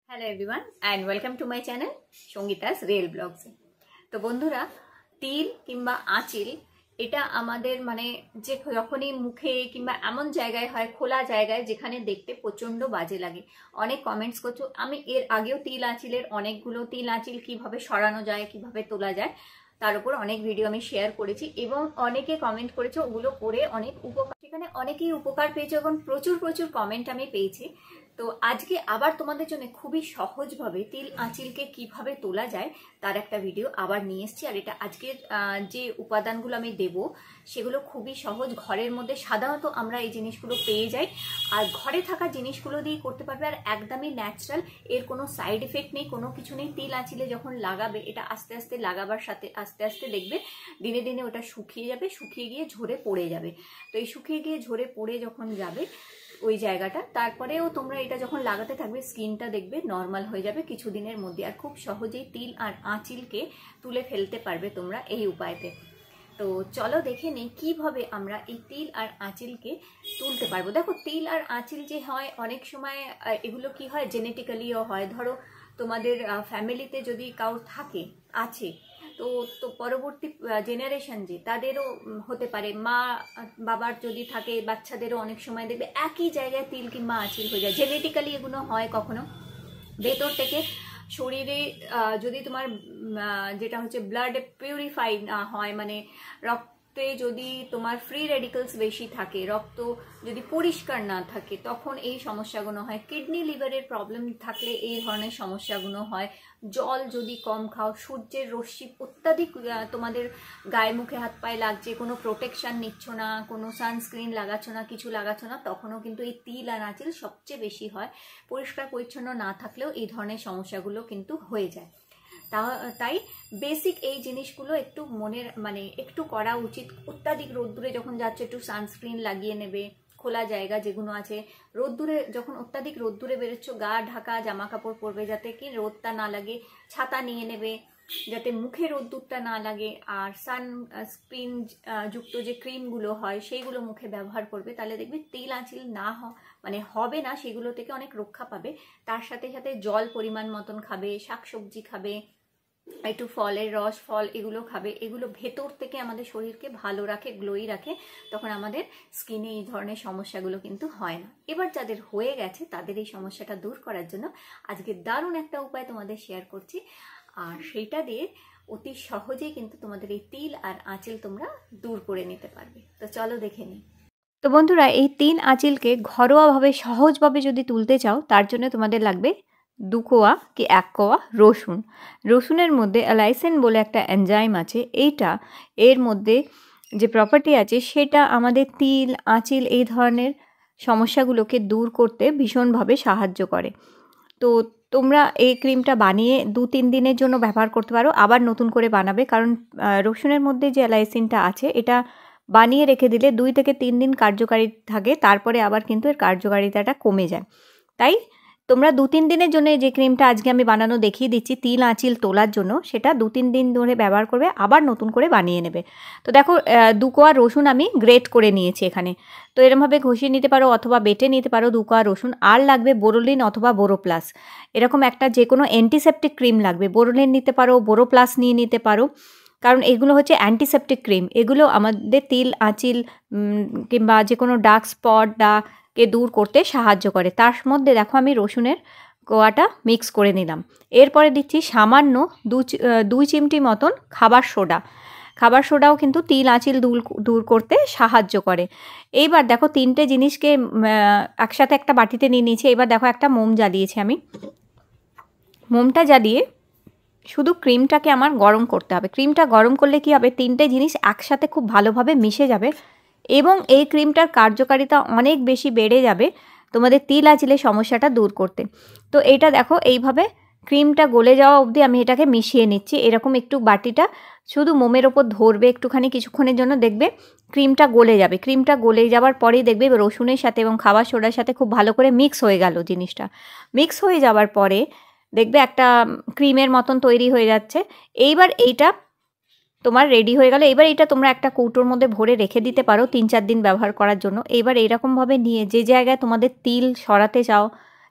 Hello everyone and welcome to my channel Sangeeta's real ব্লগসে। তো বন্ধুরা, তিল কিংবা আঁচিল এটা আমাদের যে যখনই মুখে কিংবা এমন জায়গায় হয়, খোলা জায়গায়, যেখানে দেখতে প্রচণ্ড বাজে লাগে। অনেক কমেন্টস করছো। আমি এর আগেও তিল আঁচিলের অনেকগুলো তিল আঁচিল কীভাবে সরানো যায়, কিভাবে তোলা যায়, তার উপর অনেক ভিডিও আমি শেয়ার করেছি এবং অনেকে কমেন্ট করেছে, ওগুলো করে অনেক উপকার, সেখানে অনেকেই উপকার পেয়েছে এবং প্রচুর প্রচুর কমেন্ট আমি পেয়েছি। তো আজকে আবার তোমাদের জন্য খুবই সহজভাবে তিল আঁচিলকে কিভাবে তোলা যায় তার একটা ভিডিও আবার নিয়ে এসেছি। আর এটা আজকের যে উপাদানগুলো আমি দেব সেগুলো খুবই সহজ, ঘরের মধ্যে সাধারণত আমরা এই জিনিসগুলো পেয়ে যাই, আর ঘরে থাকা জিনিসগুলো দিয়ে করতে পারবে, আর একদমই ন্যাচারাল, এর কোনো সাইড এফেক্ট নেই, কোনো কিছু নেই। তিল আঁচিলে যখন লাগাবে, এটা আস্তে আস্তে লাগাবার সাথে আস্তে আস্তে দেখবে দিনে দিনে ওটা শুকিয়ে যাবে, শুকিয়ে গিয়ে ঝরে পড়ে যাবে। তো এই শুকিয়ে গিয়ে ঝরে পড়ে যখন যাবে ওই জায়গাটা, তারপরেও তোমরা এটা যখন লাগাতে থাকবে স্কিনটা দেখবে নর্মাল হয়ে যাবে কিছুদিনের মধ্যে, আর খুব সহজেই তিল আর আঁচিলকে তুলে ফেলতে পারবে তোমরা এই উপায়তে। তো চলো দেখে নিই কিভাবে আমরা এই তিল আর আঁচিলকে তুলতে পারবো। দেখো, তিল আর আঁচিল যে হয়, অনেক সময় এগুলো কি হয়, জেনেটিক্যালিও হয়। ধরো তোমাদের ফ্যামিলিতে যদি কারোর থাকে, আছে, তো পরবর্তী জেনারেশন যে তাদেরও হতে পারে, মা বাবার যদি থাকে, বাচ্চাদেরও অনেক সময় দেখবে একই জায়গায় তিল কিংবা আঁচিল হয়ে যায়। জেনেটিক্যালি এগুলো হয় কখনো ভেতর থেকে শরীরে, যদি তোমার যেটা হচ্ছে ব্লাড পিউরিফাই না হয়, রক্তে যদি তোমার ফ্রি রেডিকেলস বেশি থাকে, রক্ত যদি পরিষ্কার না থাকে, তখন এই সমস্যাগুলো হয়। কিডনি লিভারের প্রবলেম থাকলে এই ধরনের সমস্যাগুলো হয়। জল যদি কম খাও, সূর্যের রশ্মি অত্যাধিক তোমাদের গায়ে মুখে হাত পায়ে লাগছে, কোনো প্রোটেকশন নিচ্ছ না, কোনো সানস্ক্রিন লাগাচ্ছ না, কিছু লাগাচ্ছ না, তখনও কিন্তু এই তিল আর আঁচিল সবচেয়ে বেশি হয়। পরিষ্কার পরিচ্ছন্ন না থাকলেও এই ধরনের সমস্যাগুলো কিন্তু হয়ে যায়। তাই বেসিক এই জিনিসগুলো একটু একটু করা উচিত। অত্যাধিক রোদ্দুরে যখন যাচ্ছে একটু সানস্ক্রিন লাগিয়ে নেবে। খোলা জায়গা যেগুলো আছে, রোদ্দুরে যখন অত্যাধিক রোদ্দুরে বেরোচ্ছ, গা ঢাকা জামা কাপড় পরবে যাতে কি রোদটা না লাগে, ছাতা নিয়ে নেবে যাতে মুখে রোদ্দুরটা না লাগে, আর সানস্ক্রিন যুক্ত যে ক্রিমগুলো হয় সেইগুলো মুখে ব্যবহার করবে। তাহলে দেখবে তিল আঁচিল না হবে না, সেগুলো থেকে অনেক রক্ষা পাবে। তার সাথে সাথে জল পরিমাণ মতন খাবে, শাকসবজি খাবে, একটু ফলের রস, ফল এগুলো খাবে। এগুলো ভেতর থেকে আমাদের শরীরকে ভালো রাখে, গ্লোই রাখে, তখন আমাদের স্কিনে এই ধরনের সমস্যাগুলো কিন্তু হয় না। এবার যাদের হয়ে গেছে তাদের এই সমস্যাটা দূর করার জন্য আজকে দারুণ একটা উপায় তোমাদের শেয়ার করছি, আর সেইটা দিয়ে অতি সহজেই কিন্তু তোমাদের এই তিল আর আঁচিল তোমরা দূর করে নিতে পারবে। তো চলো দেখে নিই। তো বন্ধুরা, এই তিল আঁচিলকে ঘরোয়াভাবে সহজভাবে যদি তুলতে চাও, তার জন্য তোমাদের লাগবে 2 কোয়া কি 1 কোয়া রসুন। রসুনের মধ্যে অ্যালাইসিন বলে একটা এনজাইম আছে, এর মধ্যে যে প্রপার্টি আছে সেটা আমাদের তিল আঁচিল এই ধরনের সমস্যাগুলোকে দূর করতে ভীষণভাবে সাহায্য করে। তো তোমরা এই ক্রিমটা বানিয়ে 2-3 দিনের জন্য ব্যবহার করতে পারো, আবার নতুন করে বানাবে, কারণ রসুনের মধ্যে যে অ্যালাইসিনটা আছে এটা বানিয়ে রেখে দিলে 2 থেকে 3 দিন কার্যকারী থাকে, তারপরে আবার কিন্তু এর কার্যকারিতাটা কমে যায়। তাই তোমরা 2-3 দিনের জন্য যে ক্রিমটা আজকে আমি বানানো দেখিয়ে দিচ্ছি তিল আঁচিল তোলার জন্য, সেটা 2-3 দিন ধরে ব্যবহার করবে, আবার নতুন করে বানিয়ে নেবে। তো দেখো, 2 কোয়া রসুন আমি গ্রেট করে নিয়েছি এখানে। তো এরমভাবে ঘষিয়ে নিতে পারো অথবা বেটে নিতে পারো 2 কোয়া রসুন। আর লাগবে বোরোলিন অথবা বোরোপ্লাস, এরকম একটা যে কোনো অ্যান্টিসেপটিক ক্রিম লাগবে। বোরোলিন নিতে পারো, বোরোপ্লাস নিয়ে নিতে পারো, কারণ এগুলো হচ্ছে অ্যান্টিসেপটিক ক্রিম। এগুলো আমাদের তিল আঁচিল কিংবা যে কোনো ডার্ক স্পটকে দূর করতে সাহায্য করে। তার মধ্যে দেখো আমি রসুনের কোয়াটা মিক্স করে নিলাম। এরপরে দিচ্ছি সামান্য 2 চিমটি মতন খাবার সোডা। খাবার সোডাও কিন্তু তিল আঁচিল দূর করতে সাহায্য করে। এইবার দেখো 3টে জিনিসকে একসাথে একটা বাটিতে নিয়ে নিয়েছি। এবার দেখো একটা মোম জ্বালিয়েছি আমি। মোমটা জ্বালিয়ে শুধু ক্রিমটাকে আমার গরম করতে হবে। ক্রিমটা গরম করলে কি হবে, 3টে জিনিস একসাথে খুব ভালোভাবে মিশে যাবে এবং এই ক্রিমটার কার্যকারিতা অনেক বেশি বেড়ে যাবে তোমাদের তিল আঁচিলের সমস্যাটা দূর করতে। তো এইটা দেখো, এইভাবে ক্রিমটা গলে যাওয়া অবধি আমি এটাকে মিশিয়ে নিচ্ছি। এরকম একটু বাটিটা শুধু মোমের ওপর ধরবে একটুখানি, কিছুক্ষণের জন্য দেখবে ক্রিমটা গলে যাবে। ক্রিমটা গলে যাওয়ার পরেই দেখবে রসুনের সাথে এবং খাবার সোডার সাথে খুব ভালো করে মিক্স হয়ে গেল জিনিসটা। মিক্স হয়ে যাওয়ার পরে দেখবে একটা ক্রিমের মতন তৈরি হয়ে যাচ্ছে। এইবার এইটা তোমার রেডি হয়ে গেল। এবার এটা তোমরা একটা কৌটোর মধ্যে ভরে রেখে দিতে পারো 3-4 দিন ব্যবহার করার জন্য। এবার এইরকমভাবে নিয়ে যে জায়গায় তোমাদের তিল সরাতে চাও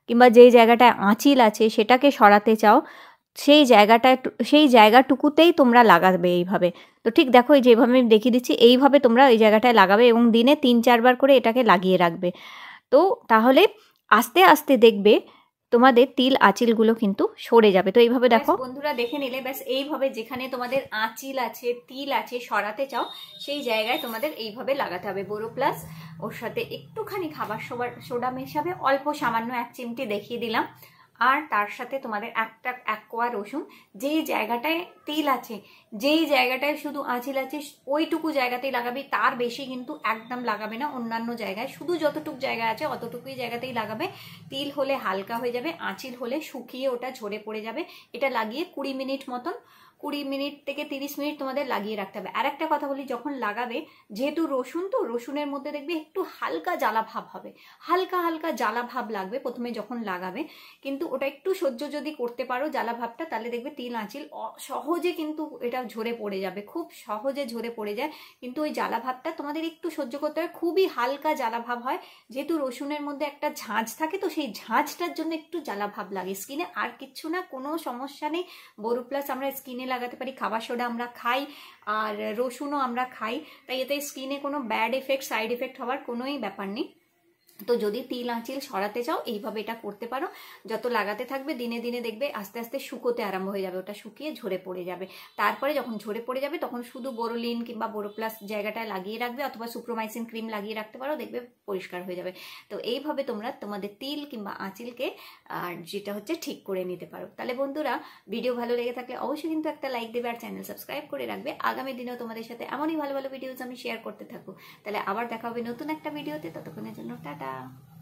কিংবা যেই জায়গাটায় আঁচিল আছে সেটাকে সরাতে চাও, সেই জায়গাটুকুতেই তোমরা লাগাবে এইভাবে। তো ঠিক দেখো এই যেভাবে আমি দেখিয়ে দিচ্ছি এইভাবে তোমরা ওই জায়গাটায় লাগাবে এবং দিনে 3-4 বার করে এটাকে লাগিয়ে রাখবে। তো তাহলে আস্তে আস্তে দেখবে তোমাদের তিল আঁচিলগুলো কিন্তু সরে যাবে। তো এইভাবে দেখো বন্ধুরা, দেখে নিলে ব্যাস এইভাবে যেখানে তোমাদের আঁচিল আছে, তিল আছে, সরাতে চাও সেই জায়গায় তোমাদের এইভাবে লাগাতে হবে বোরোপ্লাস। ওর সাথে একটুখানি খাবার সোডা মেশাবে, অল্প সামান্য 1 চিমটি দেখিয়ে দিলাম। আর তার সাথে তোমাদের এক কোয়া রসুন, যেই জায়গাটায় তিল আছে, যেই জায়গাটায় শুধু আঁচিল আছে ওইটুকু জায়গাতেই লাগাবে, তার বেশি কিন্তু একদম লাগাবে না অন্যান্য জায়গায়, শুধু যতটুকু জায়গা আছে অতটুকুই জায়গাতেই লাগাবে। তিল হলে হালকা হয়ে যাবে, আঁচিল হলে শুকিয়ে ওটা ঝরে পড়ে যাবে। এটা লাগিয়ে 20 মিনিট মতন, 20 মিনিট থেকে 30 মিনিট তোমাদের লাগিয়ে রাখতে হবে। আর একটা কথা বলি, যখন লাগাবে, যেহেতু রসুন, তো রসুনের মধ্যে দেখবে একটু হালকা জ্বালা ভাব হবে, হালকা হালকা জ্বালা ভাব লাগবে প্রথমে যখন লাগাবে, কিন্তু ওটা একটু সহ্য যদি করতে পারো জ্বালা ভাবটা, তাহলে দেখবে তিল আঁচিল সহজে কিন্তু এটা ঝরে পড়ে যাবে, খুব সহজে ঝরে পড়ে যায়। কিন্তু ওই জ্বালা ভাবটা তোমাদের একটু সহ্য করতে হবে, খুবই হালকা জ্বালা ভাব হয়, যেহেতু রসুনের মধ্যে একটা ঝাঁঝ থাকে, তো সেই ঝাঁঝটার জন্য একটু জ্বালা ভাব লাগে স্কিনে, আর কিচ্ছু না, কোনো সমস্যা নেই। বোরোপ্লাস আমরা স্কিনে লাগাতে পারি, খাবার সোডা আমরা খাই, আর রসুনও আমরা খাই, তাই এতে স্কিনে কোনো ব্যাড এফেক্ট, সাইড এফেক্ট হওয়ার কোনোই ব্যাপার নেই। তো যদি তিল আঁচিল সরাতে চাও এইভাবে এটা করতে পারো। যত লাগাতে থাকবে দিনে দিনে দেখবে আস্তে আস্তে শুকোতে আরম্ভ হয়ে যাবে, ওটা শুকিয়ে ঝরে পড়ে যাবে। তারপরে যখন ঝরে পড়ে যাবে তখন শুধু বোরোলিন কিংবা বোরোপ্লাস জায়গাটায় লাগিয়ে রাখবে, অথবা সুপ্রোমাইসিন ক্রিম লাগিয়ে রাখতে পারো, দেখবে পরিষ্কার হয়ে যাবে। তো এইভাবে তোমরা তোমাদের তিল কিংবা আঁচিলকে যেটা হচ্ছে ঠিক করে নিতে পারো। তাহলে বন্ধুরা, ভিডিও ভালো লেগে থাকলে অবশ্যই কিন্তু একটা লাইক দেবে আর চ্যানেল সাবস্ক্রাইব করে রাখবে। আগামী দিনেও তোমাদের সাথে এমনই ভালো ভালো ভিডিওস আমি শেয়ার করতে থাকবো। তাহলে আবার দেখা হবে নতুন একটা ভিডিওতে, ততক্ষণের জন্য টাটা।